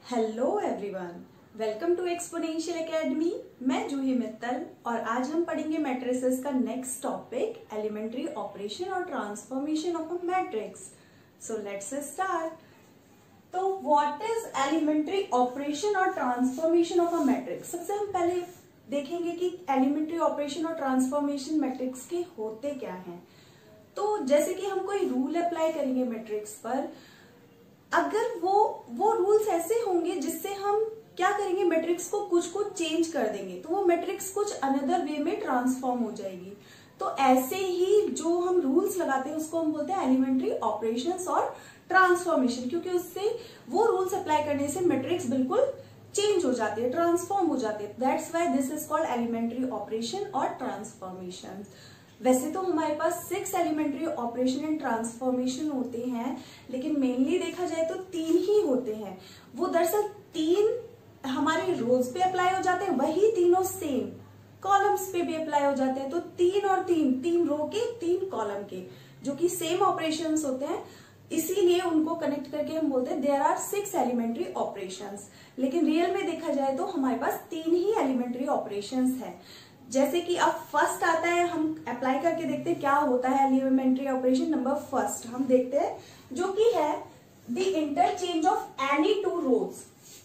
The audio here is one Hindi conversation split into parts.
Hello everyone, welcome to exponential academy. मैं जूही मित्तल और आज हम पढ़ेंगे मैट्रिसेस का नेक्स्ट टॉपिक, एलिमेंट्री ऑपरेशन और transformation of a matrix. So let's start. तो व्हाट इज एलिमेंट्री ऑपरेशन और ट्रांसफॉर्मेशन ऑफ अ मैट्रिक्स? सबसे हम पहले देखेंगे कि एलिमेंट्री ऑपरेशन और ट्रांसफॉर्मेशन मैट्रिक्स के होते क्या हैं। तो जैसे कि हम कोई रूल अप्लाई करेंगे मैट्रिक्स पर, अगर वो रूल्स ऐसे होंगे जिससे हम क्या करेंगे, मैट्रिक्स को कुछ चेंज कर देंगे, तो वो मैट्रिक्स कुछ अनदर वे में ट्रांसफॉर्म हो जाएगी। तो ऐसे ही जो हम रूल्स लगाते हैं उसको हम बोलते हैं एलिमेंट्री ऑपरेशंस और ट्रांसफॉर्मेशन, क्योंकि उससे वो रूल्स अप्लाई करने से मैट्रिक्स बिल्कुल चेंज हो जाती है, ट्रांसफॉर्म हो जाती है। That's why this is called elementary operation और ट्रांसफॉर्मेशन। वैसे तो हमारे पास 6 एलिमेंट्री ऑपरेशन एंड ट्रांसफॉर्मेशन होते हैं, लेकिन मेनली देखा जाए तो 3 ही होते हैं। वो दरअसल 3 हमारे रोज पे अप्लाई हो जाते हैं, वही तीनों सेम कॉलम्स पे भी अप्लाई हो जाते हैं। तो 3 और 3 रो के 3 कॉलम के, जो कि सेम ऑपरेशंस होते हैं, इसीलिए उनको कनेक्ट करके हम बोलते हैं देयर आर 6 एलिमेंट्री ऑपरेशंस। लेकिन रियल में देखा जाए तो हमारे पास 3 ही एलिमेंट्री ऑपरेशंस है। जैसे कि अब फर्स्ट आता है, हम अप्लाई करके देखते हैं क्या होता है एलिमेंट्री ऑपरेशन नंबर फर्स्ट। हम देखते हैं जो कि है the interchange of any 2 rows,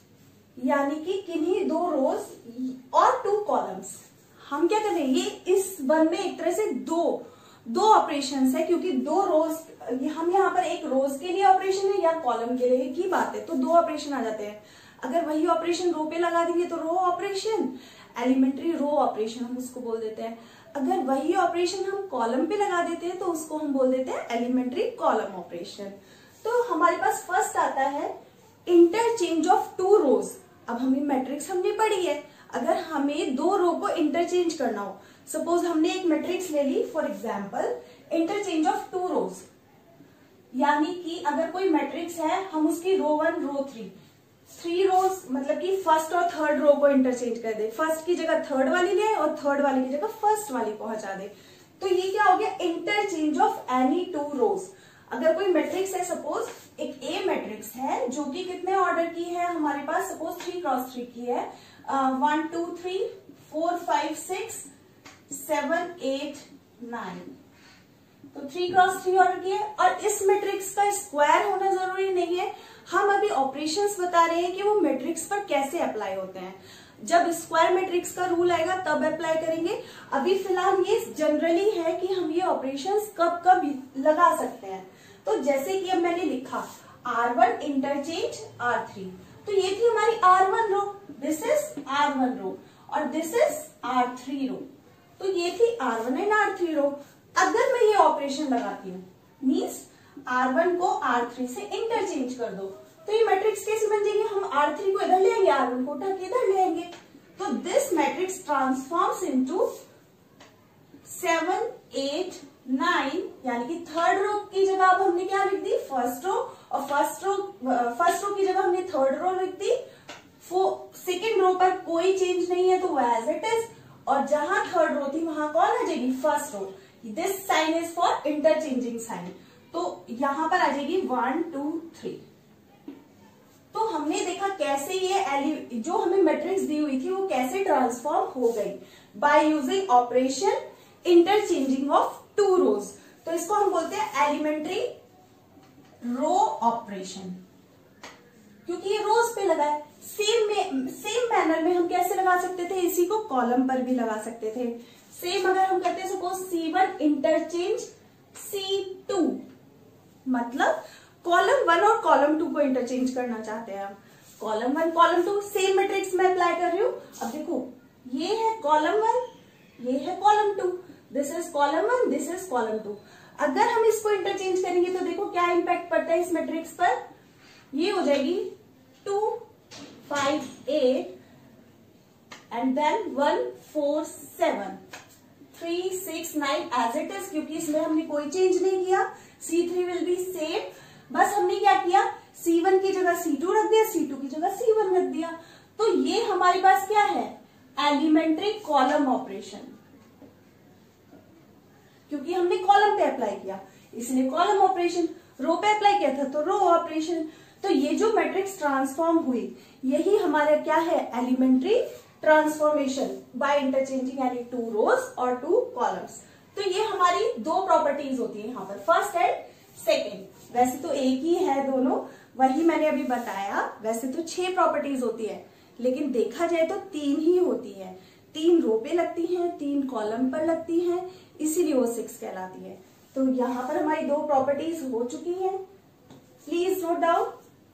यानी कि किन्हीं 2 रोज और 2 कॉलम्स। हम क्या कर रहे हैं, ये इस वन में एक तरह से दो ऑपरेशंस है, क्योंकि 2 रोज, हम यहाँ पर एक रोज के लिए ऑपरेशन है या कॉलम के लिए की बात है, तो 2 ऑपरेशन आ जाते हैं। अगर वही ऑपरेशन रो पे लगा देंगे तो row operation, elementary row operation हम उसको बोल देते हैं। अगर वही ऑपरेशन हम कॉलम पे लगा देते हैं तो उसको हम बोल देते हैं एलिमेंट्री कॉलम ऑपरेशन। तो हमारे पास फर्स्ट आता है इंटरचेंज ऑफ 2 रोज। अब हमें मैट्रिक्स हमने पढ़ी है, अगर हमें 2 रो को इंटरचेंज करना हो, सपोज हमने एक मैट्रिक्स ले ली, for example interchange of 2 rows, यानी कि अगर कोई मैट्रिक्स है, हम उसकी रो 1 रो 3 रोज, मतलब कि फर्स्ट और थर्ड रो को इंटरचेंज कर दे, फर्स्ट की जगह थर्ड वाली ले और थर्ड वाली की जगह फर्स्ट वाली पहुंचा दे, तो ये क्या हो गया, इंटरचेंज ऑफ एनी 2 रोज। अगर कोई मैट्रिक्स है, सपोज एक ए मैट्रिक्स है जो कि कितने ऑर्डर की है हमारे पास, सपोज 3x3 की है, 1 2 3 4 5 6 7 8 9, तो 3x3 ऑर्डर की है। और इस मैट्रिक्स का स्क्वायर होना जरूरी नहीं है, हम अभी ऑपरेशंस बता रहे हैं कि वो मैट्रिक्स पर कैसे अप्लाई होते हैं। जब स्क्वायर मैट्रिक्स का रूल आएगा तब अप्लाई करेंगे। अभी फिलहाल ये जनरली है कि हम ये ऑपरेशंस कब कब लगा सकते हैं। तो जैसे कि अब मैंने लिखा R1 इंटरचेंज R3, तो ये थी हमारी R1 row, this is R1 रो, और दिस इज R3 रो, तो ये थी R1 एंड R3 रो। अगर मैं ये ऑपरेशन लगाती हूँ, मीन्स R1 को R3 से इंटरचेंज कर दो, तो ये मैट्रिक्स कैसे बन जाएगी, हम R3 को इधर ले आएंगे, R1 को उठा के इधर ले आएंगे, तो दिस मैट्रिक्स ट्रांसफॉर्म्स इनटू 7 8 9, यानी कि थर्ड रो की जगह अब हमने क्या लिख दी, फर्स्ट रो, और फर्स्ट रो की जगह हमने थर्ड रो लिख दी। सेकेंड रो पर कोई चेंज नहीं है तो वो एज इट इज, और जहां थर्ड रो थी वहां कौन आ जाएगी, first row. This sign is for interchanging sign, तो यहां पर आ जाएगी 1 2 3। तो हमने देखा कैसे ये जो हमें मैट्रिक्स दी हुई थी वो कैसे ट्रांसफॉर्म हो गई, by using operation interchanging of 2 rows. तो इसको हम बोलते हैं एलिमेंट्री रो ऑपरेशन, क्योंकि ये रोज पे लगा है। सेम मैनर में हम कैसे लगा सकते थे, इसी को कॉलम पर भी लगा सकते थे। सेम अगर हम करते हैं, सपोज C1 इंटरचेंज C2, मतलब कॉलम 1 और कॉलम 2 को इंटरचेंज करना चाहते हैं हम, कॉलम 1 कॉलम 2 सेम मैट्रिक्स में अप्लाई कर रही हूं। अब देखो, ये है कॉलम 1, ये है column 2, this is column 1, this is column 2। अगर हम इसको इंटरचेंज करेंगे तो देखो क्या इंपैक्ट पड़ता है इस मैट्रिक्स पर, ये हो जाएगी 2 5 8 and then 1 4 7 3 6 9 as it is, क्योंकि इसमें हमने कोई चेंज नहीं किया। C3 विल बी सेम, बस हमने क्या किया, C1 की जगह C2 रख दिया, C2 की जगह C1 रख दिया। तो ये हमारे पास क्या है, एलिमेंट्री कॉलम ऑपरेशन, क्योंकि हमने कॉलम पे अप्लाई किया इसलिए कॉलम ऑपरेशन, रो पे अप्लाई किया था तो रो ऑपरेशन। तो ये जो मैट्रिक्स ट्रांसफॉर्म हुई यही हमारा क्या है, एलिमेंट्री ट्रांसफॉर्मेशन बाय इंटरचेंजिंग यानी 2 रोज और 2 कॉलम्स। तो ये हमारी 2 प्रॉपर्टीज होती है यहाँ पर, फर्स्ट एंड सेकेंड। वैसे तो एक ही है दोनों, वही मैंने अभी बताया। वैसे तो 6 प्रॉपर्टीज होती है, लेकिन देखा जाए तो 3 ही होती है। 3 रो पे लगती हैं, 3 कॉलम पर लगती हैं, इसीलिए वो 6 कहलाती है। तो यहाँ पर हमारी 2 प्रॉपर्टीज हो चुकी हैं, please note down.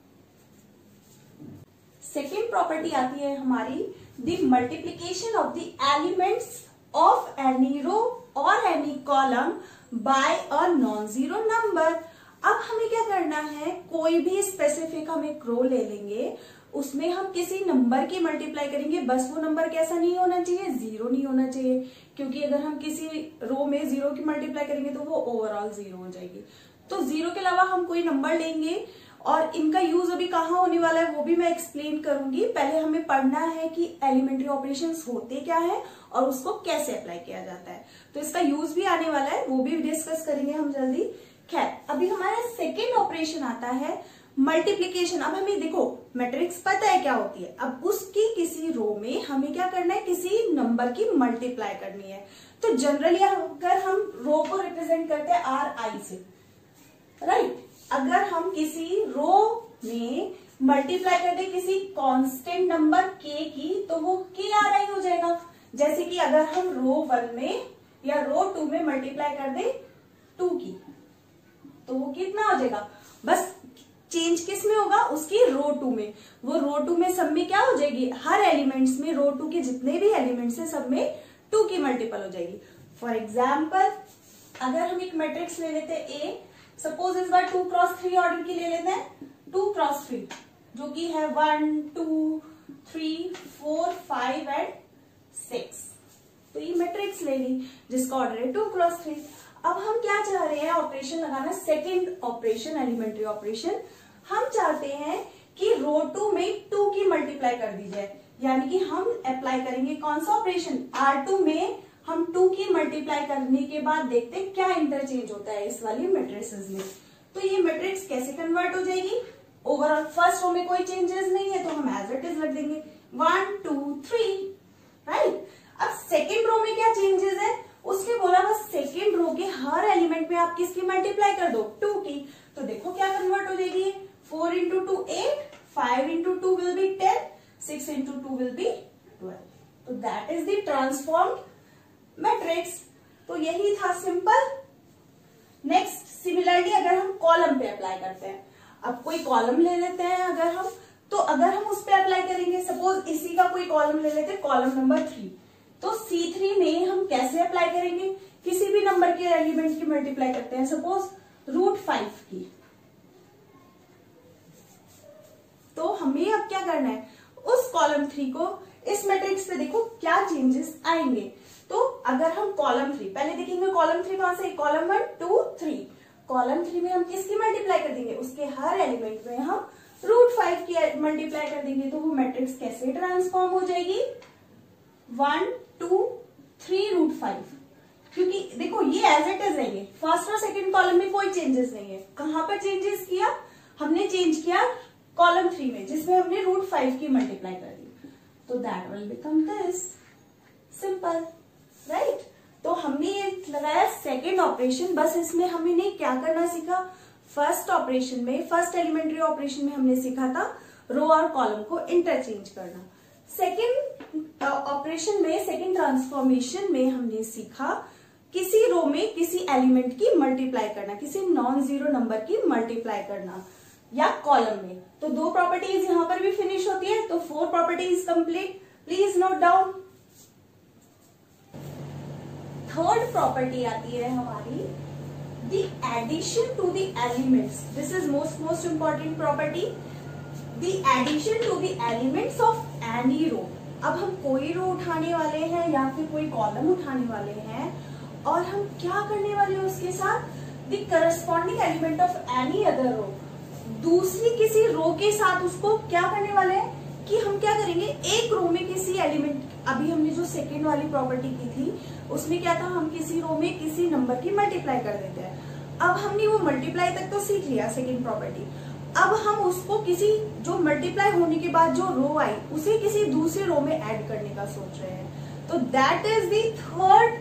Second property आती है हमारी the multiplication of the elements of any row और any column by a non zero number. अब हमें क्या करना है, कोई भी स्पेसिफिक हम एक रो ले लेंगे, उसमें हम किसी नंबर की मल्टीप्लाई करेंगे। बस वो नंबर कैसा नहीं होना चाहिए, 0 नहीं होना चाहिए, क्योंकि अगर हम किसी रो में 0 की मल्टीप्लाई करेंगे तो वो ओवरऑल 0 हो जाएगी। तो 0 के अलावा हम कोई नंबर लेंगे, और इनका यूज अभी कहाँ होने वाला है वो भी मैं एक्सप्लेन करूंगी। पहले हमें पढ़ना है कि एलिमेंट्री ऑपरेशंस होते क्या है और उसको कैसे अप्लाई किया जाता है। तो इसका यूज भी आने वाला है, वो भी डिस्कस करेंगे हम जल्दी। खैर, अभी हमारा सेकेंड ऑपरेशन आता है मल्टीप्लीकेशन। अब हमें देखो मैट्रिक्स पता है क्या होती है, अब उसकी किसी रो में हमें क्या करना है, किसी नंबर की मल्टीप्लाई करनी है। तो जनरली अगर हम रो को रिप्रेजेंट करते हैं RI से, राइट। अगर हम किसी रो में मल्टीप्लाई कर दे किसी कांस्टेंट नंबर k की, तो वो KRI हो जाएगा। जैसे कि अगर हम रो 1 में या रो 2 में मल्टीप्लाई कर दे 2 की, तो वो कितना हो जाएगा, बस चेंज किस में होगा, उसकी रो 2 में। वो रो 2 में सब में क्या हो जाएगी, हर एलिमेंट्स में, रो 2 के जितने भी एलिमेंट्स है सब में 2 की मल्टीपल हो जाएगी। फॉर एग्जाम्पल, अगर हम एक मैट्रिक्स ले लेते हैं A, सपोज इस बार 2 क्रॉस 3 ऑर्डर की ले लेते हैं, 2 क्रॉस 3 जो कि है 1 2 3 4 5 एंड 6। तो ये मैट्रिक्स ले ली जिसका ऑर्डर है 2 क्रॉस 3। अब हम क्या चाह रहे हैं, ऑपरेशन लगाना, सेकेंड ऑपरेशन, एलिमेंट्री ऑपरेशन। हम चाहते हैं कि रो 2 में 2 की मल्टीप्लाई कर दी जाए, यानी कि हम अप्लाई करेंगे कौन सा ऑपरेशन, R2 में हम 2 की मल्टीप्लाई करने के बाद देखते हैं क्या इंटरचेंज होता है इस वाली मैट्रिक्सेस में। तो ये मैट्रिक्स कैसे कन्वर्ट हो जाएगी, ओवरऑल फर्स्ट रो में कोई चेंजेस नहीं है तो हम एज इट इज रख देंगे 1 2 3, राइट। अब सेकेंड रो में क्या चेंजेस है, उसने बोला बस सेकेंड रो के हर एलिमेंट में आप किसकी मल्टीप्लाई कर दो, 2 की। तो देखो क्या कन्वर्ट हो जाएगी, 4 into 2 8, 5 into 2 will be 10, 6 into 2 will be 12। तो that is the transformed matrix. तो यही था सिंपल। नेक्स्ट, सिमिलरली अगर हम कॉलम पे अप्लाई करते हैं, अब कोई कॉलम ले लेते हैं अगर हम, तो अगर हम उस पे अप्लाई करेंगे, सपोज इसी का कोई कॉलम ले लेते हैं, कॉलम नंबर 3, तो C3 में हम कैसे अप्लाई करेंगे, किसी भी नंबर के एलिमेंट की मल्टीप्लाई करते हैं, सपोज √5 की। तो हमें अब क्या करना है, उस कॉलम 3 को इस मैट्रिक्स पे देखो क्या चेंजेस आएंगे। तो अगर हम कॉलम 3 पहले देखेंगे, कॉलम 3 कौन से, कॉलम 1 2 3, कॉलम 3 में हम किसकी मल्टीप्लाई कर देंगे, उसके हर एलिमेंट में हम √5 की मल्टीप्लाई कर देंगे। तो वो मैट्रिक्स कैसे ट्रांसफॉर्म हो जाएगी, 1 2 3 √5, क्योंकि देखो ये एज इट इज रहेंगे, फर्स्ट और सेकंड कॉलम में कोई चेंजेस नहीं है। कहां पर चेंजेस किया, हमने चेंज किया कॉलम 3 में, जिसमें हमने √5 की मल्टीप्लाई कर दी। तो that will become this, simple, right. तो हमने ये लगाया सेकेंड ऑपरेशन। बस इसमें हमने क्या करना सीखा, फर्स्ट ऑपरेशन में, फर्स्ट एलिमेंट्री ऑपरेशन में हमने सीखा था रो और कॉलम को इंटरचेंज करना। सेकेंड ऑपरेशन में, सेकेंड ट्रांसफॉर्मेशन में हमने सीखा किसी रो में किसी एलिमेंट की मल्टीप्लाई करना, किसी नॉन जीरो नंबर की मल्टीप्लाई करना, या कॉलम में। तो 2 प्रॉपर्टीज यहां पर भी फिनिश होती है, तो 4 properties complete. Please note down. Third property आती है हमारी the addition to the elements. This is most important property, the addition to the elements of any row. अब हम कोई रो उठाने वाले हैं या फिर कोई कॉलम उठाने वाले हैं, और हम क्या करने वाले हैं उसके साथ, the corresponding element of any other row, दूसरी किसी रो के साथ उसको क्या करने वाले हैं कि हम क्या करेंगे, एक रो में किसी एलिमेंट, अभी हमने जो सेकेंड वाली प्रॉपर्टी की थी उसमें क्या था, हम किसी रो में किसी नंबर की मल्टीप्लाई कर देते हैं। अब हमने वो मल्टीप्लाई तक तो सीख लिया सेकेंड प्रॉपर्टी, अब हम उसको किसी जो मल्टीप्लाई होने के बाद जो रो आई उसे किसी दूसरे रो में ऐड करने का सोच रहे हैं। तो that is the third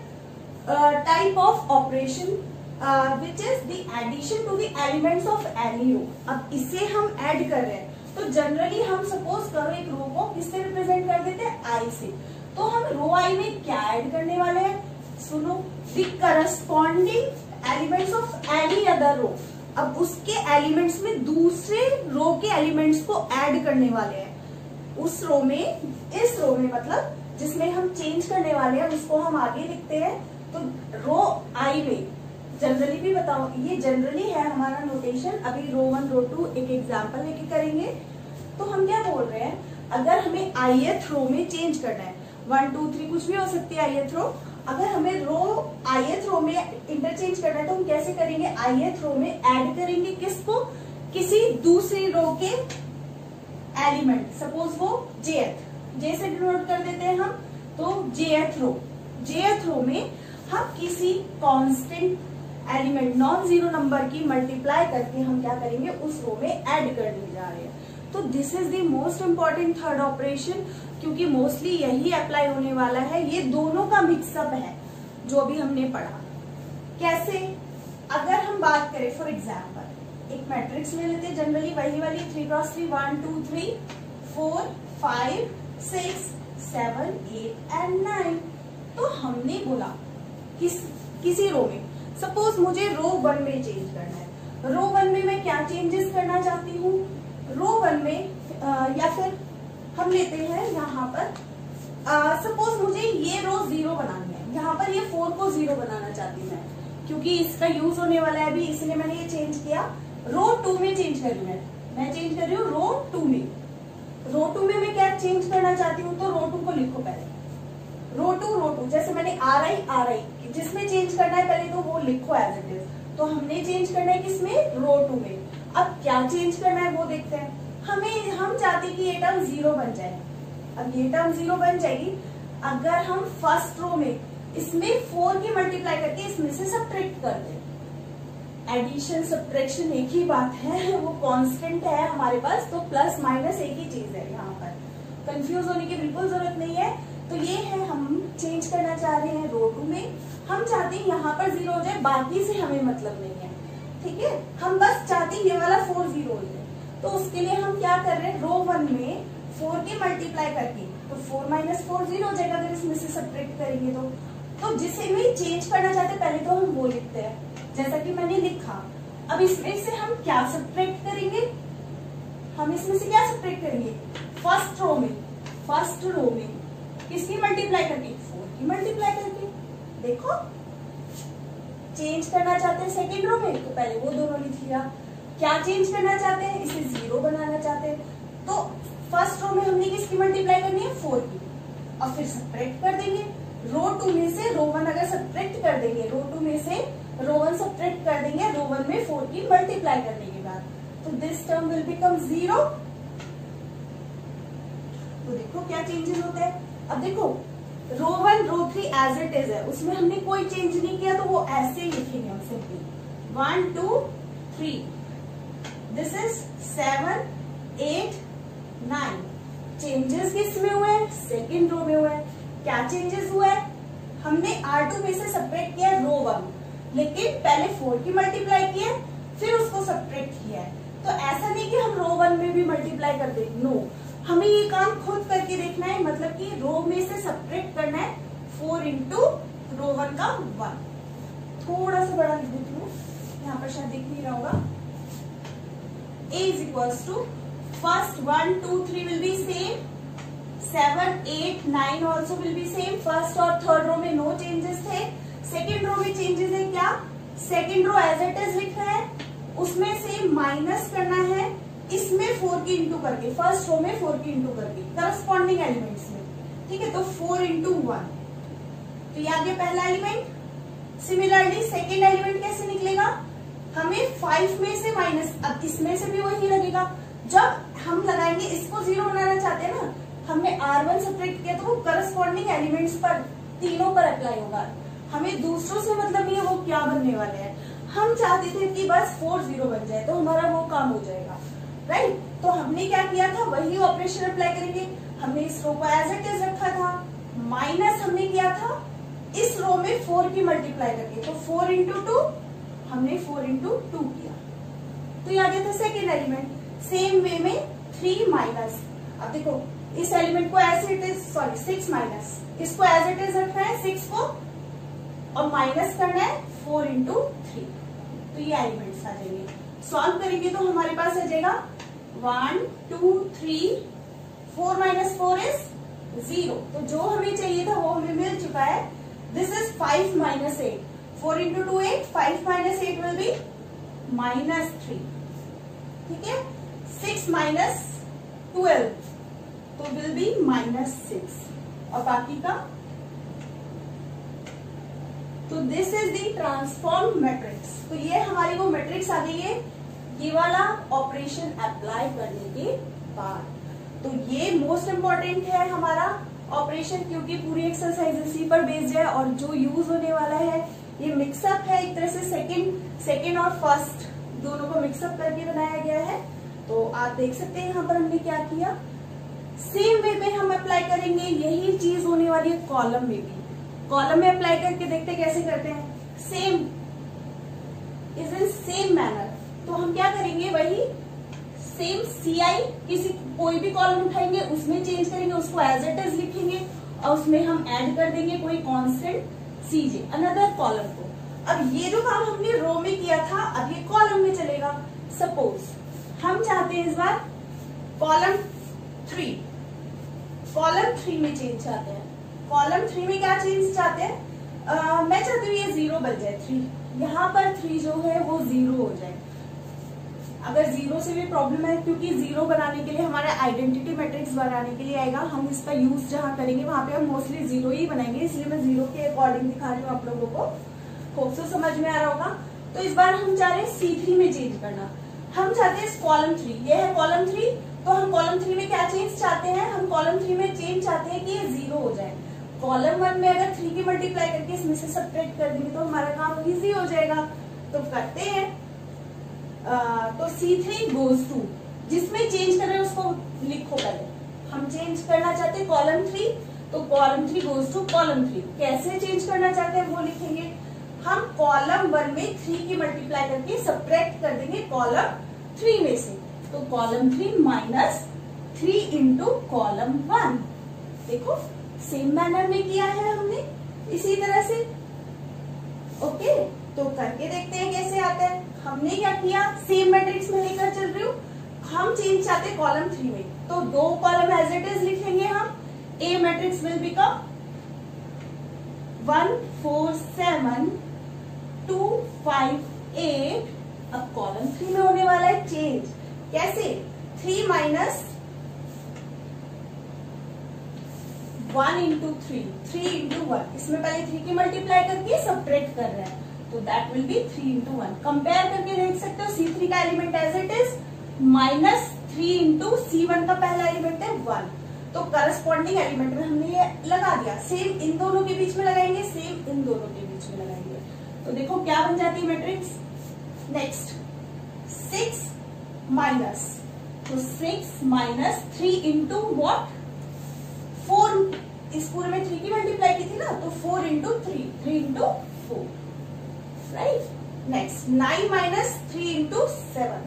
type of operation which is the addition to the elements of any row. अब इसे हम ऐड कर रहे हैं तो जनरली हम सपोज करो एक रो को किससे रिप्रेजेंट कर देते हैं, आई से। तो हम रो आई में क्या ऐड करने वाले हैं, सुनो, the corresponding elements of any other row. अब उसके एलिमेंट्स में दूसरे रो के एलिमेंट्स को ऐड करने वाले हैं उस रो में, इस रो में मतलब जिसमें हम चेंज करने वाले हैं उसको हम आगे लिखते हैं। तो रो आई में जनरली भी बताओ, ये जनरली है हमारा नोटेशन। अभी रो 1 रो 2 एक एग्जांपल लेके करेंगे। तो हम क्या बोल रहे हैं, अगर हमें आईएथ रो में चेंज करना है, 1 2 3 कुछ भी हो सकती है आईएथ रो, अगर हमें रो आईएथ रो में इंटरचेंज करना है तो हम कैसे करेंगे, आईएथ रो में ऐड करेंगे किसको, किसी दूसरी रो के एलिमेंट, सपोज वो जेएथ, जे से डिनोट कर देते हैं हम। तो जेएथ रो में हम किसी constant element non zero number की मल्टीप्लाई करके हम क्या करेंगे, उस रो में ऐड करने जा रहे हैं। तो this is the most important third operation, क्योंकि मोस्टली यही अप्लाई होने वाला है। ये दोनों का मिक्सअप है जो अभी हमने पढ़ा। कैसे, अगर हम बात करें फॉर एग्जाम्पल एक मैट्रिक्स ले लेते हैं, जनरली वही वाली 3 क्रॉस 3 1 2 3 4 5 6 7 8 एंड 9। तो हमने बोला किसी रो में, सपोज मुझे रो 1 में चेंज करना है। रो 1 में मैं क्या चेंजेस करना चाहती हूँ, रो 1 में या फिर हम लेते हैं यहाँ पर सपोज मुझे ये रो 0 बनानी है, यहाँ पर ये 4 को 0 बनाना चाहती हूँ मैं, क्योंकि इसका यूज होने वाला है अभी, इसलिए मैंने ये चेंज किया। रो 2 में चेंज कर रही हूँ मैं चेंज कर रही हूँ रो 2 में। रो 2 में मैं क्या चेंज करना चाहती हूँ, तो रो 2 को लिखो पहले, रो 2 जैसे मैंने आर आई जिसमें चेंज करना है पहले तो वो लिखो एज इट इज। तो हमने चेंज करना है किसमें, रो 2 में। अब क्या चेंज करना है वो देखते हैं। हम चाहते कि ये टर्म 0 बन जाए। अब ये टर्म 0 बन जाएगी अगर हम फर्स्ट रो में इसमें 4 की मल्टीप्लाई करके इसमें से सब्ट्रैक्ट कर दें। एडिशन सब्ट्रैक्शन एक ही बात है, वो कांस्टेंट है हमारे पास, तो प्लस माइनस एक ही चीज है, यहाँ पर कंफ्यूज होने की बिल्कुल जरूरत नहीं है। तो ये है, हम चेंज करना चाह रहे हैं रो 2 में, हम चाहते हैं यहाँ पर 0 हो जाए, बाकी से हमें मतलब नहीं है, ठीक है। हम बस चाहते हैं ये वाला 4 0 हो जाए। तो उसके लिए हम क्या कर रहे हैं, रो 1 में 4 की मल्टीप्लाई करके, तो 4 - 4 0 हो जाएगा अगर इसमें से सब्ट्रैक्ट करेंगे तो जिसे में चेंज करना चाहते हैं पहले तो हम वो लिखते हैं जैसा कि मैंने लिखा। अब इसमें से हम क्या सब्ट्रैक्ट करेंगे, हम इसमें से क्या सब्ट्रैक्ट करेंगे, फर्स्ट रो में किसकी मल्टीप्लाई करके, 4 की मल्टीप्लाई करके। देखो चेंज करना चाहते हैं सेकेंड रो में, तो पहले वो दोनों लिख लिया। क्या चेंज करना चाहते हैं, इसे 0 बनाना चाहते हैं, तो फर्स्ट रो में हमने किसकी मल्टीप्लाई करनी है, 4 की, और फिर सब्ट्रैक्ट कर देंगे। रो 2 में से रो 1 अगर सब्ट्रैक्ट कर देंगे, रो 2 में से रो 1 सब्ट्रैक्ट कर देंगे रो 1 में 4 की मल्टीप्लाई करने के बाद, तो दिस टर्म विल बिकम 0। तो देखो क्या चेंजेस होते हैं। अब देखो row 1 row 3 as it is है, उसमें हमने कोई चेंज नहीं किया, तो वो ऐसे ही लिखेंगे हम सिंपली 1 2 3, दिस इज 7 8 9। चेंजेस किस में हुए हैं, सेकेंड रो में हुए हैं। क्या चेंजेस हुआ है, हमने R2 में से सब्ट्रैक्ट किया रो 1, लेकिन पहले 4 की मल्टीप्लाई किया फिर उसको सब्ट्रैक्ट किया है। तो ऐसा नहीं कि हम रो 1 में भी मल्टीप्लाई कर दें, नो, हमें ये काम खुद करके देखना है, मतलब कि रो में से सब्ट्रैक्ट करना है 4 इंटू रो 1 का 1। थोड़ा सा बड़ा लिख देती हूँ, यहाँ पर शायद दिख नहीं रहा होगा। A is equals to first 1 2 3 will be same, 7 8 9 also will be same। First और थर्ड रो में नो चेंजेस थे। सेकेंड रो में चेंजेस है, क्या, second row as it is लिखना है, उसमें से माइनस करना है, इसमें 4 की इंटू करके, फर्स्ट रो में 4 की इंटू करके करस्पॉन्डिंग एलिमेंट्स में, ठीक है। तो 4 इंटू 1, तो ये आ गया पहला एलिमेंट। सिमिलरली सेकेंड एलिमेंट कैसे निकलेगा, हमें 5 में से माइनस, अब इसमें से भी वही लगेगा। जब हम लगाएंगे इसको 0 बनाना चाहते हैं ना, हमने R1 सब्ट्रैक्ट किया तो वो करस्पॉन्डिंग एलिमेंट्स पर, तीनों पर अप्लाई होगा। हमें दूसरों से मतलब नहीं है वो क्या बनने वाले हैं, हम चाहते थे कि बस 4 0 बन जाए तो हमारा वो काम हो जाएगा। राइट। तो हमने क्या किया था, वही ऑपरेशन अप्लाई करेंगे। हमने इस रो को एज इट इज रखा था, माइनस हमने किया था इस रो में 4 की मल्टीप्लाई करके, तो 4 इंटू 2, हमने 4 इंटू 2 किया, तो ये आ गया था सेकेंड एलिमेंट। सेम वे में 3 माइनस, अब देखो इस एलिमेंट को as it is, sorry 6 minus, इसको एज इट इज रखना है 6 को, और माइनस करना है 4 इंटू 3, तो ये एलिमेंट्स आ जाएंगे। सॉल्व करेंगे तो हमारे पास आ जाएगा 1 2 3, 4 माइनस 4 इज 0, तो जो हमें चाहिए था वो हमें मिल चुका है। This is 5 minus 8, 4 into 2 8, 5 minus 8 will be -3, ठीक है। 6 माइनस 12 तो विल बी -6, और बाकी का, तो this is the transform matrix. तो ये हमारी वो मैट्रिक्स आ गई है ये वाला ऑपरेशन अप्लाई करने के बाद। तो ये मोस्ट इंपॉर्टेंट है हमारा ऑपरेशन, क्योंकि पूरी एक्सरसाइज इसी पर बेस्ड है, और जो यूज होने वाला है ये मिक्सअप है, एक तरह से सेकेंड और फर्स्ट दोनों को मिक्सअप करके बनाया गया है। तो आप देख सकते हैं यहाँ पर हमने क्या किया, सेम वे में हम अप्लाई करेंगे, यही चीज होने वाली है कॉलम में भी। कॉलम में अप्लाई करके देखते कैसे करते हैं, same is in same manner. तो हम क्या करेंगे, वही सेम CI, किसी कोई भी कॉलम उठाएंगे उसमें चेंज करेंगे, उसको एज इट इज लिखेंगे, और उसमें हम ऐड कर देंगे कोई कांस्टेंट CJ अनदर कॉलम को। अब ये जो काम हमने रो में किया था, अब ये कॉलम में चलेगा। सपोज हम चाहते हैं इस बार कॉलम 3 में चेंज चाहते हैं। कॉलम 3 में क्या चेंज चाहते हैं, मैं चाहती हूँ ये 0 बन जाए, 3 यहाँ पर 3 जो है वो 0 हो जाए। अगर 0 से भी प्रॉब्लम है, क्योंकि 0 बनाने के लिए हमारा आइडेंटिटी मैट्रिक्स बनाने के लिए आएगा, हम इसका यूज जहाँ करेंगे वहां पे हम मोस्टली 0 ही बनाएंगे, इसलिए मैं 0 के अकॉर्डिंग दिखा रही हूँ आप लोगों को, होप सो समझ में आ रहा होगा। तो इस बार हम चाह रहे हैं C3 में चेंज करना। हम चाहते हैं कॉलम 3, ये है कॉलम 3, तो हम कॉलम 3 में क्या चेंज चाहते हैं, हम कॉलम 3 में चेंज चाहते हैं कि ये 0 हो जाए। कॉलम 1 में अगर 3 की मल्टीप्लाई करके इसमें से सब्ट्रैक्ट कर देंगे तो हमारा काम इजी हो जाएगा। तो करते हैं, तो C3 गोज टू, जिसमें चेंज कर रहे हैं उसको लिखो पहले। हम चेंज करना चाहते हैं कॉलम 3, तो कॉलम 3 गोज टू कॉलम 3। कैसे चेंज करना चाहते हैं वो लिखेंगे। हम कॉलम 1 में 3 की मल्टीप्लाई करके सब्ट्रैक्ट कर देंगे कॉलम 3 में से, तो कॉलम 3 माइनस 3 इंटू कॉलम 1। देखो सेम मैनर में किया है हमने, इसी तरह से। ओके, तो करके देखते हैं कैसे आता है। हमने क्या किया, सेम मैट्रिक्स में लेकर चल रही हूँ, हम चेंज चाहते हैं कॉलम 3 में, तो 2 कॉलम एज इट इज लिखेंगे हम। A matrix will become 1 4 7 2 5 8। अब कॉलम 3 में होने वाला है चेंज, कैसे, 3 माइनस 1 इंटू 3 इंटू 1, इसमें पहले 3 की मल्टीप्लाई करके सब्ट्रैक्ट कर रहे हैं, तो that will be 3 into 1। Compare करके देख सकते हो, C3 का element as it is minus 3 into C1 का पहला एलिमेंट है 1, तो करस्पॉन्डिंग एलिमेंट में हमने ये लगा दिया। सेम इन दोनों के बीच में लगाएंगे, सेम इन दोनों के बीच में लगाएंगे, तो देखो क्या बन जाती है मैट्रिक्स। नेक्स्ट 6 माइनस, तो 6 माइनस 3 इंटू वॉट 4, इस पूरे में 3 की मल्टीप्लाई की थी ना, तो 4 into 3 into 4, right. Next 9 minus 3 into 7।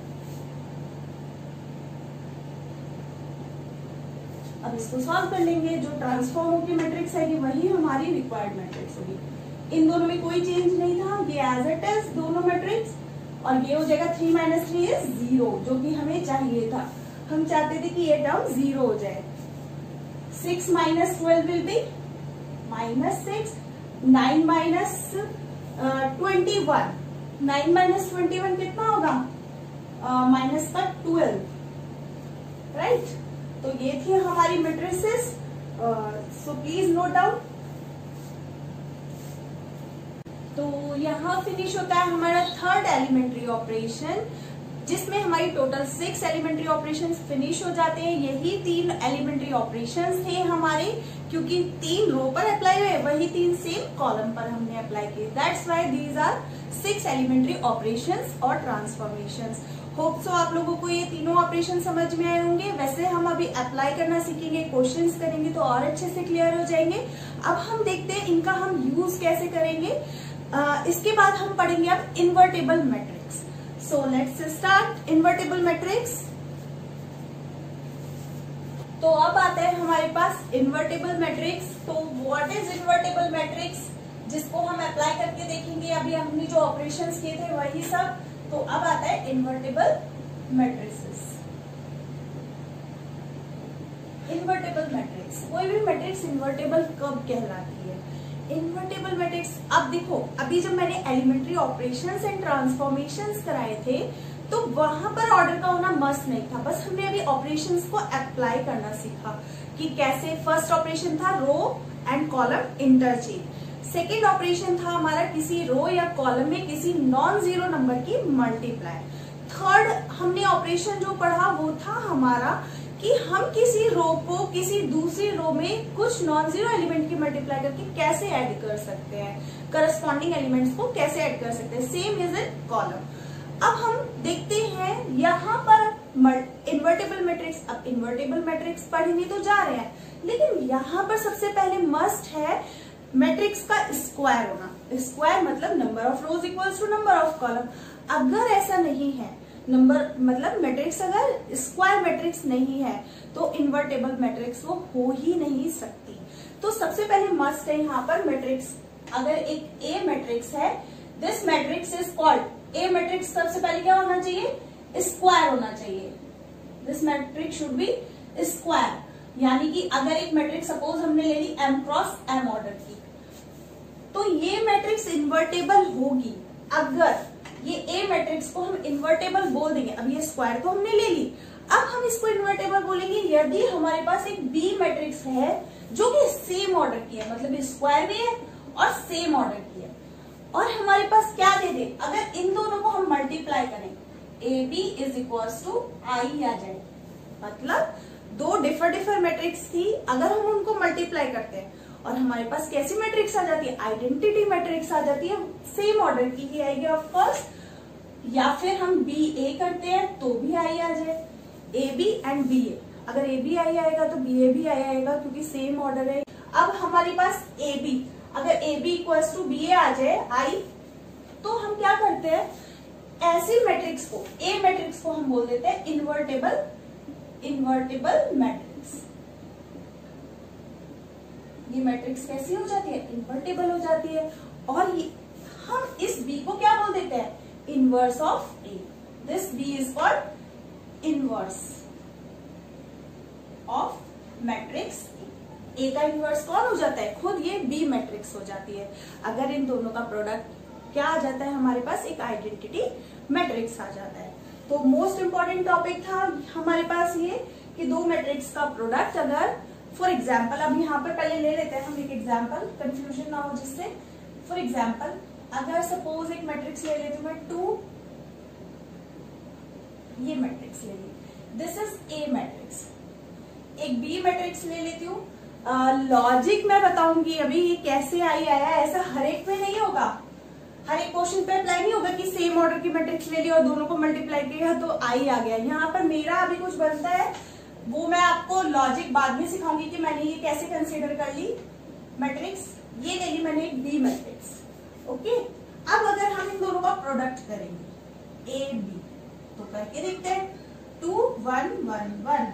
अब इसको सॉल्व कर लेंगे, जो ट्रांसफॉर्म होगी मैट्रिक्स आएगी वही हमारी रिक्वायर्ड मैट्रिक्स होगी। इन दोनों में कोई चेंज नहीं था, ये एज इट इज दोनों मैट्रिक्स, और ये हो जाएगा 3 माइनस 3 इज 0, जो कि हमें चाहिए था। हम चाहते थे कि ये टर्म 0 हो जाए। 6 minus 12 will be -6, 9 minus 21, 9 minus 21 कितना होगा, माइनस का 12, राइट। तो ये थी हमारी matrices, so please note down. तो यहाँ फिनिश होता है हमारा थर्ड एलिमेंट्री ऑपरेशन, जिसमें हमारी टोटल 6 एलिमेंट्री ऑपरेशंस फिनिश हो जाते हैं। यही 3 एलिमेंट्री ऑपरेशंस थे हमारे, क्योंकि 3 रो पर अप्लाई हुए, वही 3 सेम कॉलम पर हमने अप्लाई किए। That's why these are 6 elementary operations और ट्रांसफॉर्मेशंस। होप सो आप लोगों को ये तीनों ऑपरेशन समझ में आए होंगे। वैसे हम अभी अप्लाई करना सीखेंगे, क्वेश्चंस करेंगे तो और अच्छे से क्लियर हो जाएंगे। अब हम देखते हैं इनका हम यूज कैसे करेंगे। इसके बाद हम पढ़ेंगे अब invertible matrix. So let's start invertible matrix. तो अब आता है हमारे पास इन्वर्टेबल मैट्रिक्स। तो व्हाट इज इन्वर्टेबल मैट्रिक्स, जिसको हम अप्लाई करके देखेंगे। अभी हमने जो ऑपरेशंस किए थे वही सब। तो अब आता है इन्वर्टेबल मैट्रिक्स। इन्वर्टेबल मैट्रिक्स, कोई भी मैट्रिक्स इन्वर्टेबल कब कहलाती है? इन्वर्टेबल मैट्रिक्स, अब देखो अभी जब मैंने एलिमेंट्री ऑपरेशंस एंड ट्रांसफॉर्मेशंस कराए थे तो वहां पर ऑर्डर का होना मस्ट नहीं था, बस हमने अभी ऑपरेशंस को अप्लाई करना सीखा कि कैसे। फर्स्ट ऑपरेशन था row and column interchange. Second operation था हमारा किसी रो या कॉलम में किसी नॉन जीरो नंबर की मल्टीप्लाई। थर्ड हमने ऑपरेशन जो पढ़ा वो था हमारा कि हम किसी रो को किसी दूसरी रो में कुछ नॉन जीरो एलिमेंट की मल्टीप्लाई करके कैसे ऐड कर सकते हैं, करस्पॉन्डिंग एलिमेंट्स को कैसे ऐड कर सकते हैं। Same is in column. अब हम देखते हैं यहाँ पर इन्वर्टेबल मैट्रिक्स। अब इन्वर्टेबल मैट्रिक्स पढ़ने तो जा रहे हैं, लेकिन यहाँ पर सबसे पहले मस्ट है मैट्रिक्स का स्क्वायर होना। स्क्वायर मतलब number of rows equals to number of column. अगर ऐसा नहीं है, नंबर मतलब मैट्रिक्स अगर स्क्वायर मैट्रिक्स नहीं है तो इन्वर्टेबल मैट्रिक्स वो हो ही नहीं सकती। तो सबसे पहले मस्ट है यहाँ पर मैट्रिक्स। अगर एक ए मैट्रिक्स है, this matrix is called a matrix. सबसे पहले क्या होना चाहिए? स्क्वायर होना चाहिए। This matrix should be square. यानी कि अगर एक मैट्रिक्स सपोज हमने ले ली m क्रॉस m ऑर्डर की, तो ये मैट्रिक्स इन्वर्टेबल होगी अगर ये ए मैट्रिक्स को हम इन्वर्टेबल बोल देंगे। अब ये स्क्वायर तो हमने ले ली, अब हम इसको इन्वर्टेबल बोलेंगे यदि हमारे पास एक बी मैट्रिक्स है जो कि सेम ऑर्डर की है, मतलब स्क्वायर भी है और सेम ऑर्डर की है, और हमारे पास क्या दे दे, अगर इन दोनों को हम मल्टीप्लाई करें A B is equal to I आ जाए। मतलब दो डिफर मैट्रिक्स थी, अगर हम उनको मल्टीप्लाई करते हैं और हमारे पास कैसी मैट्रिक्स आ जाती है? आइडेंटिटी मैट्रिक्स आ जाती है, सेम ऑर्डर की ही आएगी ऑफ कोर्स। या फिर हम बी ए करते हैं तो भी आई आ जाए, A B and B A. अगर ए बी आई आएगा तो बी ए भी आई आएगा क्योंकि सेम ऑर्डर है। अब हमारे पास ए बी, अगर A B equals to B A आ जाए आई, तो हम क्या करते हैं, ऐसी मैट्रिक्स को, ए मैट्रिक्स को हम बोल देते हैं इन्वर्टेबल मैट्रिक्स। ये मैट्रिक्स कैसी हो जाती है? इन्वर्टेबल हो जाती है। और हम इस बी को क्या बोल देते हैं? Inverse of A. This B is called inverse of matrix A. का इनवर्स कौन हो जाता है? खुद ये बी मैट्रिक्स हो जाती है। अगर इन दोनों का प्रोडक्ट क्या आ जाता है हमारे पास? एक आइडेंटिटी मैट्रिक्स आ जाता है। तो मोस्ट इंपॉर्टेंट टॉपिक था हमारे पास ये कि दो मैट्रिक्स का प्रोडक्ट अगर, फॉर एग्जाम्पल अब यहाँ पर पहले ले लेते हैं हम एक एग्जाम्पल, कंफ्यूजन ना हो जिससे। फॉर एग्जाम्पल अगर सपोज एक मैट्रिक्स ले लेती हूँ मैं 2, ये मैट्रिक्स ले ली, दिस इज ए मैट्रिक्स। एक बी मैट्रिक्स ले लेती हूँ। लॉजिक मैं बताऊंगी अभी ये कैसे आई आया, ऐसा हर एक में नहीं होगा, हर एक क्वेश्चन पे अप्लाई नहीं होगा कि सेम ऑर्डर की मैट्रिक्स ले ली और दोनों को मल्टीप्लाई किया तो आई आ गया। यहाँ पर मेरा अभी कुछ बनता है, वो मैं आपको लॉजिक बाद में सिखाऊंगी कि मैंने ये कैसे कंसीडर कर ली मैट्रिक्स। ये ले ली मैंने एक बी मैट्रिक्स, ओके। अब अगर हम इन दोनों का प्रोडक्ट करेंगे ए बी, तो करके देखते हैं। 2 1 1 1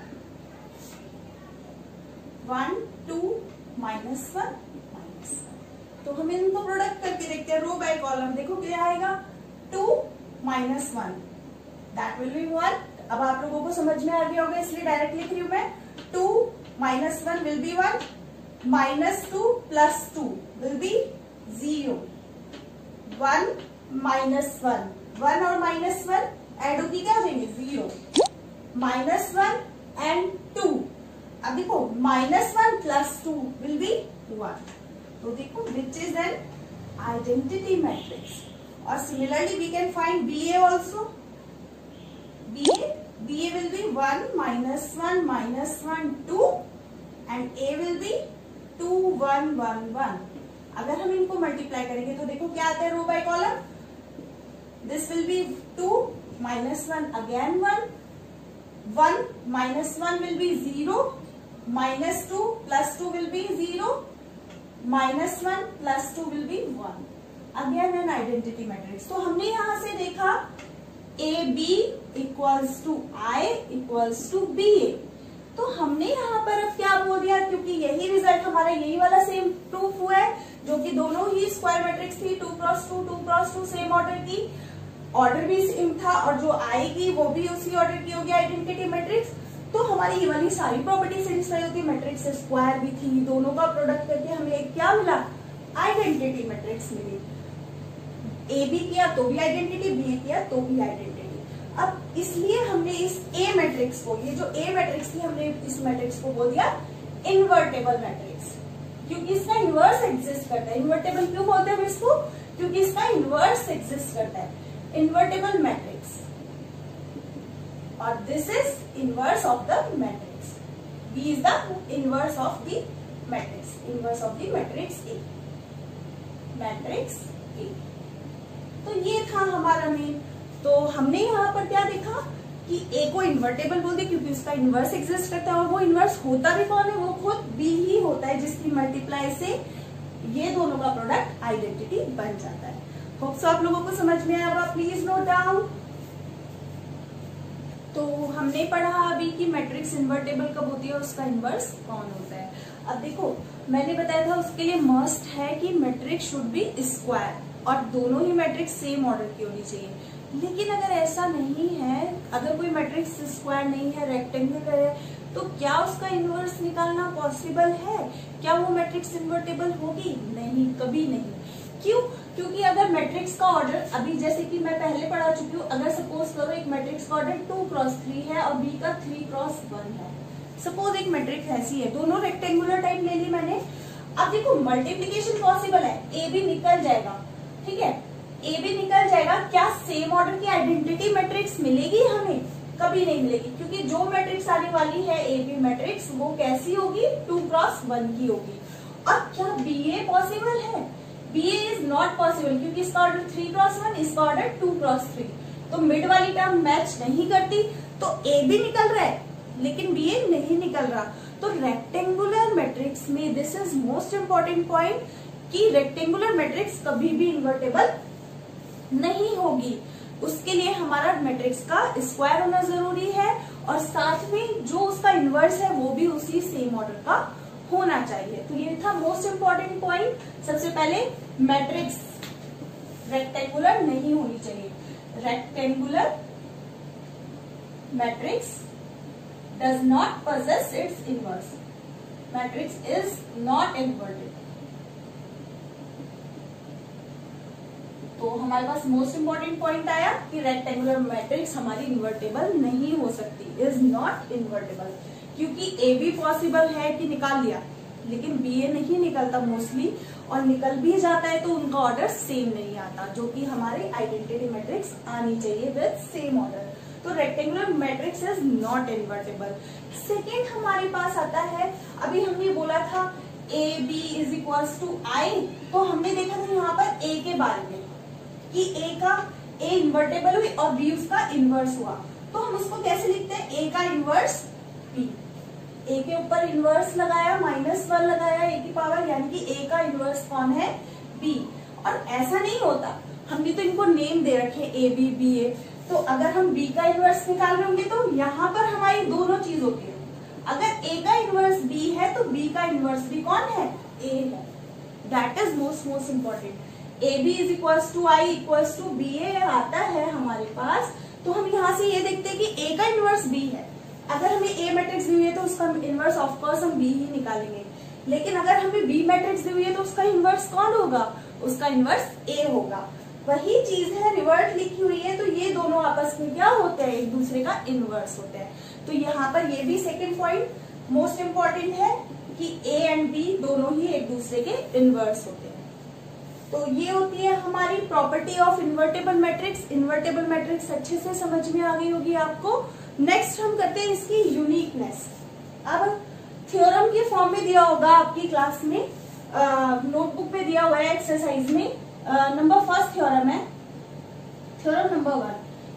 1 2 -1 -1। तो हम इनको प्रोडक्ट करके देखते हैं रो बाय कॉलम। देखो क्या आएगा? 2 -1 दैट विल बी 1। अब आप लोगों को समझ में आ गया होगा इसलिए डायरेक्ट लिख रही हूं मैं। 2 -1 विल बी 1, -2 + 2 विल बी 0, 1 -1, 1 और -1 एड होगी क्या हो जाएंगे? 0, -1 एंड 2। अब देखो -1 + 2 विल बी 1। तो देखो which is an identity matrix. और similarly we can find BA also. BA will be 1 -1 -1 2 and A will be 2 1 1 1। अगर हम इनको मल्टीप्लाई करेंगे तो देखो क्या आता है row by column. This will be 2 -1 again 1, 1 minus 1 will be 0, -2 plus 2 will be 0, -1 plus 2 will be 1. Again an identity matrix. तो हमने यहां से देखा A B equals to I equals to B A. तो हमने यहाँ पर अब क्या बोल दिया, क्योंकि यही रिजल्ट हमारा यही वाला सेम प्रूफ हुआ है, जो कि दोनों ही स्क्वायर मैट्रिक्स थी 2x2 सेम ऑर्डर की, ऑर्डर भी सेम था, और जो आएगी वो भी उसी ऑर्डर की होगी आइडेंटिटी मैट्रिक्स। तो हमारी ये वाली सारी प्रॉपर्टी सेटिस्फाई होती है। मैट्रिक्स स्क्वायर भी थी, दोनों का प्रोडक्ट करके हमें एक क्या मिला, आइडेंटिटी मैट्रिक्स मिली। ए बी किया तो भी आइडेंटिटी, बी किया तो भी आइडेंटिटी। अब इसलिए हमने इस ए मैट्रिक्स को, ये जो ए मैट्रिक्स थी, हमने इस मैट्रिक्स को बोल दिया इन्वर्टेबल मैट्रिक्स, क्योंकि इसका इनवर्स एग्जिस्ट करता है। इन्वर्टेबल क्यों बोलते हैं इसको, क्योंकि इसका इनवर्स एग्जिस्ट करता है, इन्वर्टेबल मैट्रिक्स। और this is inverse of the matrix, B is the inverse of the matrix, inverse of the matrix A, matrix A. तो ये था हमारा मेन। तो हमने यहाँ पर क्या देखा कि ए को इन्वर्टेबल बोल दिया क्योंकि उसका इनवर्स एग्जिस्ट करता है, और वो इनवर्स होता भी कौन है, वो खुद बी ही होता है, जिसकी मल्टीप्लाई से ये दोनों का प्रोडक्ट आइडेंटिटी बन जाता है। होप सो आप लोगों को समझ में आया होगा, प्लीज नोट डाउन। तो हमने पढ़ा अभी कि मैट्रिक्स इन्वर्टेबल कब होती है, उसका इनवर्स कौन होता है। अब देखो मैंने बताया था उसके लिए मस्ट है कि मैट्रिक्स शुड बी स्क्वायर, और दोनों ही मैट्रिक्स सेम ऑर्डर की होनी चाहिए। लेकिन अगर ऐसा नहीं है, अगर कोई मैट्रिक्स स्क्वायर नहीं है, रेक्टेंगुलर है, तो क्या उसका इनवर्स निकालना पॉसिबल है? क्या वो मैट्रिक्स इन्वर्टेबल होगी? नहीं, कभी नहीं। क्यों? क्योंकि अगर मैट्रिक्स का ऑर्डर, अभी जैसे कि मैं पहले पढ़ा चुकी हूँ, अगर सपोज करो एक मैट्रिक्स का ऑर्डर 2x3 है और बी का 3x1 है, सपोज एक मैट्रिक्स ऐसी है, दोनों रेक्टेंगुलर टाइप ले ली मैंने। अब देखो मल्टीप्लीकेशन पॉसिबल है, ए भी निकल जाएगा, ठीक है, ए भी निकल जाएगा। क्या सेम ऑर्डर की आइडेंटिटी मैट्रिक्स मिलेगी हमें? कभी नहीं मिलेगी, क्योंकि जो मैट्रिक्स आने वाली है ए बी मैट्रिक्स, वो कैसी होगी, 2x1 की होगी। अब क्या बी ए पॉसिबल है? B A is not possible, क्योंकि इसका ऑर्डर 3x1, इसका ऑर्डर 2x3, तो मिड वाली टर्म मैच नहीं करती। तो ए भी निकल रहा है लेकिन बी ए नहीं निकल रहा। तो रेक्टेंगुलर मैट्रिक्स में this is most important point कि रेक्टेंगुलर मैट्रिक्स कभी भी इन्वर्टेबल नहीं होगी। उसके लिए हमारा मैट्रिक्स का स्क्वायर होना जरूरी है, और साथ में जो उसका इनवर्स है वो भी उसी सेम ऑर्डर का होना चाहिए। तो ये था मोस्ट इंपॉर्टेंट पॉइंट। सबसे पहले मैट्रिक्स रेक्टेंगुलर नहीं होनी चाहिए। Rectangular matrix does not possess its inverse. Matrix is not inverted. तो हमारे पास मोस्ट इंपॉर्टेंट पॉइंट आया कि रेक्टेंगुलर मैट्रिक्स हमारी इन्वर्टेबल नहीं हो सकती, इज नॉट इन्वर्टेबल, क्योंकि ए बी पॉसिबल है कि निकाल लिया, लेकिन बी ए नहीं निकलता मोस्टली, और निकल भी जाता है तो उनका ऑर्डर सेम नहीं आता, जो कि हमारे आइडेंटिटी मैट्रिक्स आनी चाहिए विद सेम ऑर्डर। तो rectangular matrix is not invertible. Second हमारे पास आता है, अभी हमने बोला था A B is equals to I, तो हमने देखा था यहाँ पर ए के बारे में कि ए इन्वर्टेबल हुई और बी उसका इनवर्स हुआ। तो हम उसको कैसे लिखते हैं, ए का इनवर्स बी, ए के ऊपर इनवर्स लगाया, -1 लगाया ए की पावर, यानी कि ए का इनवर्स कौन है, बी। और ऐसा नहीं होता, हमने तो इनको नेम दे रखे ए बी बी ए, तो अगर हम बी का इनवर्स निकाल रहे होंगे तो यहाँ पर हमारी दोनों चीज होती है। अगर ए का इनवर्स बी है तो बी का इनवर्स भी कौन है, ए है। That is most important. A B is equals to I equals to B A आता है हमारे पास, तो हम यहाँ से ये देखते हैं कि ए का इनवर्स बी है। अगर हमें ए मैट्रिक्स दी हुई है तो उसका इनवर्स ऑफकोर्स हम बी ही निकालेंगे, लेकिन अगर हमें बी मैट्रिक्स दी हुई है तो उसका इनवर्स कौन होगा, उसका इनवर्स ए होगा। वही चीज है, रिवर्ट लिखी हुई है, तो ये दोनों आपस में क्या होते हैं, एक दूसरे का इनवर्स होते हैं। तो यहाँ पर ये भी सेकेंड पॉइंट मोस्ट इंपॉर्टेंट है कि ए एंड बी दोनों ही एक दूसरे के इनवर्स होते हैं। तो ये होती है हमारी property of invertible matrix. Invertible matrix अच्छे से समझ में आ गई होगी आपको। नेक्स्ट हम करते हैं इसकी यूनिकनेस। अब थ्योरम के फॉर्म में दिया होगा आपकी क्लास में, नोटबुक में दिया हुआ है एक्सरसाइज में। नंबर फर्स्ट थ्योरम है, थ्योरम नंबर 1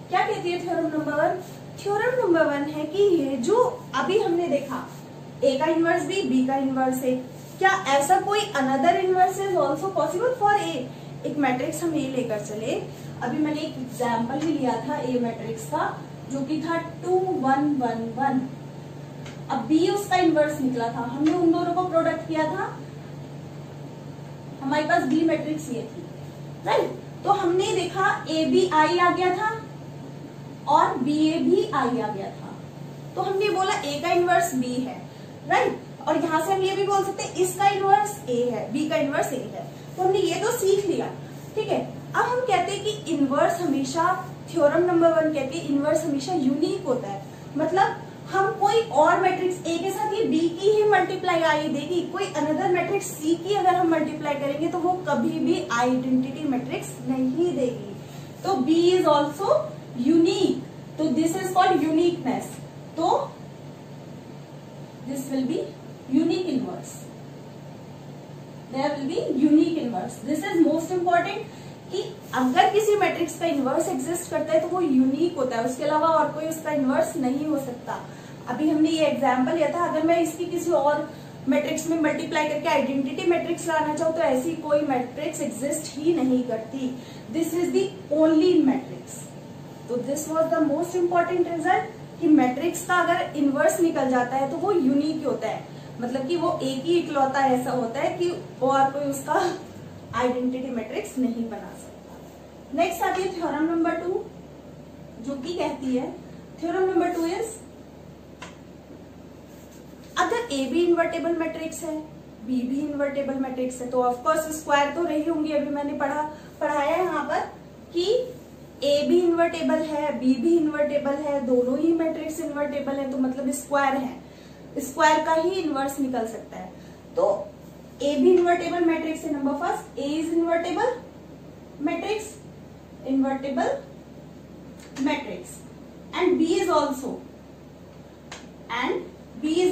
क्या कहती है थ्योरम नंबर 1? थ्योरम नंबर 1 है कि ये जो अभी हमने देखा ए का इनवर्स बी का इनवर्स ए, क्या ऐसा कोई another inverse is also possible for A? एक मैट्रिक्स हम ए लेकर चले, अभी मैंने एक एग्जाम्पल भी लिया था ए मैट्रिक्स का जो कि था 2 1 1 1। अब बी उसका इनवर्स निकला था, हमने उन दोनों को प्रोडक्ट किया था, हमारे पास बी मैट्रिक्स ये थी, राइट? तो हमने देखा ए बी आई आ गया था और बी ए भी आई आ गया था, तो हमने बोला ए का इनवर्स बी है, राइट? और यहां से हम ये भी बोल सकते हैं इसका इनवर्स ए है, बी का इनवर्स ए है, तो हमने ये तो सीख लिया, ठीक है? अब हम कहते हैं कि इनवर्स हमेशा, थ्योरम नंबर 1 कहते हैं इनवर्स हमेशा यूनिक होता है, मतलब हम कोई और मैट्रिक्स ए के साथ ये बी की ही मल्टीप्लाई आई देगी, कोई अनदर मैट्रिक्स सी की अगर हम मल्टीप्लाई करेंगे तो वो कभी भी आइडेंटिटी मैट्रिक्स नहीं देगी। तो बी इज ऑल्सो यूनिक, तो दिस इज कॉल्ड यूनिकनेस, तो this will be unique inverse, there will be unique inverse. This is most important कि अगर किसी मैट्रिक्स का इनवर्स एग्जिस्ट करता है तो वो यूनिक होता है, उसके अलावा और कोई उसका इनवर्स नहीं हो सकता। अभी हमने ये एग्जांपल लिया था, अगर मैं इसकी किसी और मैट्रिक्स में मल्टीप्लाई करके आइडेंटिटी मैट्रिक्स लाना चाहूँ तो ऐसी कोई मैट्रिक्स एग्जिस्ट ही नहीं करती, this is the only matrix. तो this was the most important result कि मैट्रिक्स का अगर इनवर्स निकल जाता है तो वो यूनिक होता है, मतलब कि वो एक ही इकलौता ऐसा होता है कि और कोई उसका आइडेंटिटी मैट्रिक्स नहीं बना सकता। नेक्स्ट आती है थ्योरम नंबर 2 जो कि कहती है, थ्योरम नंबर 2 इज अगर ए भी इन्वर्टेबल मैट्रिक्स है बी भी इन्वर्टेबल मैट्रिक्स है तो ऑफकोर्स स्क्वायर तो रही होंगी, अभी मैंने पढ़ाया यहाँ पर कि ए भी इन्वर्टेबल है बी भी इन्वर्टेबल है, दोनों ही मैट्रिक्स इन्वर्टेबल है, तो मतलब स्क्वायर है, स्क्वायर का ही इनवर्स निकल सकता है। तो ए भी इन्वर्टेबल मैट्रिक्स है, number first A is invertible matrix, invertible matrix, and B is also, and B is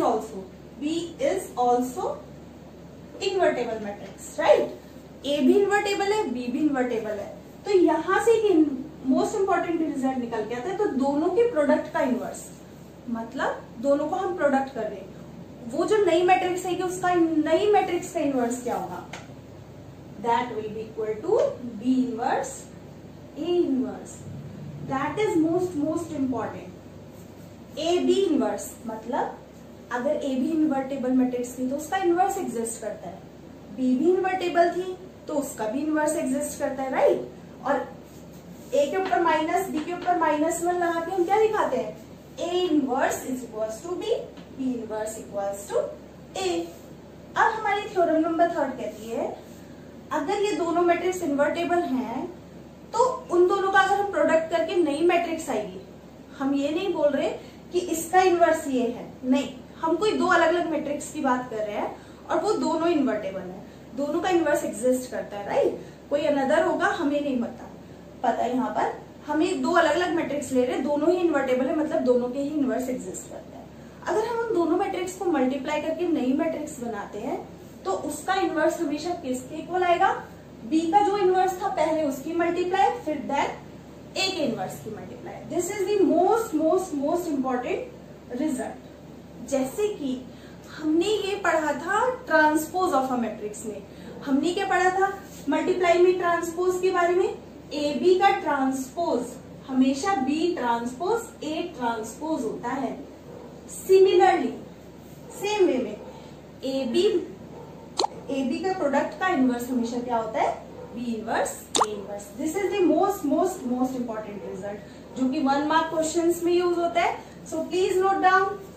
also invertible matrix, right? A भी इन्वर्टेबल है बी भी इन्वर्टेबल है, तो यहां से मोस्ट इंपॉर्टेंट रिजल्ट निकल के आता है, तो दोनों के प्रोडक्ट का इनवर्स, मतलब दोनों को हम प्रोडक्ट कर रहे हैं, वो जो नई मैट्रिक्स है कि उसका नई मैट्रिक्स का इनवर्स क्या होगा, that will be equal to B inverse A inverse, that is most important. A B inverse मतलब अगर ए भी इन्वर्टेबल मैट्रिक्स थी तो उसका इनवर्स एग्जिस्ट करता है, बी भी इन्वर्टेबल थी तो उसका भी इनवर्स एग्जिस्ट करता है, राइट? और ए के ऊपर माइनस बी के ऊपर -1 लगा के हम क्या दिखाते हैं, A inverse is equals to B inverse equals to A. अब हमारी थ्योरम नंबर 3 कहती है अगर ये दोनों मैट्रिक्स इन्वर्टेबल हैं तो उन दोनों का अगर हम प्रोडक्ट करके नई मैट्रिक्स आएगी, हम ये नहीं बोल रहे कि इसका इनवर्स ये है, नहीं, हम कोई दो अलग अलग मैट्रिक्स की बात कर रहे हैं और वो दोनों इन्वर्टेबल है, दोनों का इनवर्स एग्जिस्ट करता है, राइट? कोई अनदर होगा हमें नहीं पता यहाँ पर हमें दो अलग अलग मैट्रिक्स ले रहे हैं, दोनों ही इन्वर्टेबल है, मतलब दोनों के ही इनवर्स एग्जिस्ट करता है। अगर हम उन दोनों मैट्रिक्स को मल्टीप्लाई करके नई मैट्रिक्स बनाते हैं तो उसका इनवर्स हमेशा किसके इक्वल आएगा, बी का जो इनवर्स था पहले उसकी मल्टीप्लाई, फिर देन ए के इनवर्स की multiply. This is the most important result. जैसे कि हमने ये पढ़ा था ट्रांसपोज ऑफ अ मैट्रिक्स में, हमने क्या पढ़ा था मल्टीप्लाई में ट्रांसपोज के बारे में, ए बी का ट्रांसपोज हमेशा बी ट्रांसपोज ए ट्रांसपोज होता है। सिमिलरली सेम वे में ए बी का प्रोडक्ट का इनवर्स हमेशा क्या होता है, B inverse A inverse. This is the most important result जो कि 1 मार्क क्वेश्चंस में यूज होता है। So please note down.